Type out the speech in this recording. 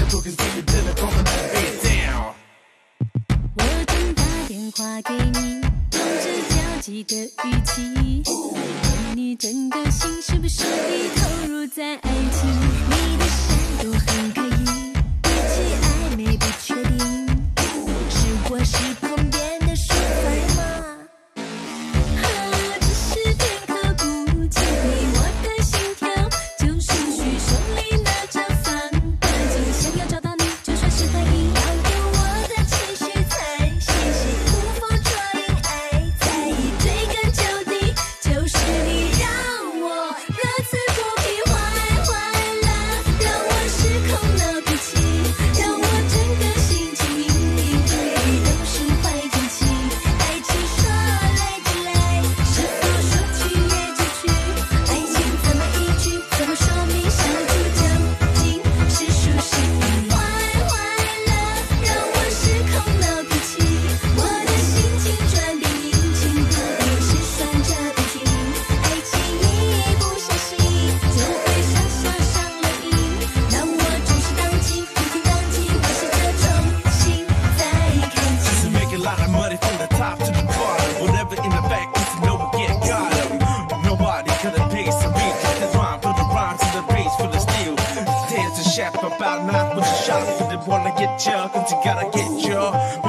做个 baby 真的光能 lay down。 我正打电话给你，用着焦急的语气，问你整个心是不是已投入在爱情？你的闪躲很可疑，语气暧昧不确定，是我是旁边的说法吗？只是片刻不经历，我的心跳就顺序，手里拿着放大镜，想要找到你，就算是怀疑，要有我的情绪才细细，无法抓紧爱在意，追根究底，就是你让我如此不疲，坏了，让我失控闹脾气，让我整个心情明明对都是坏天气，爱情说来就来，是否说去也就去，爱情怎么一句，怎么说明小猪究竟是输是赢？坏了，让我失控闹脾气，我的心情转变阴晴不定，是算着不停，爱情一不小心就会傻傻上了瘾，让我重视当即，不停当即，我试着重新再看清。 Just to make a lot of money from the top to the bottom. Whatever in the back, just to know we get got 'em. Nobody could have paid some beat. The rhyme, put the rhyme to the bass for the steel. Dance and shack about not with the shot. If they wanna get you, cause you gotta get you.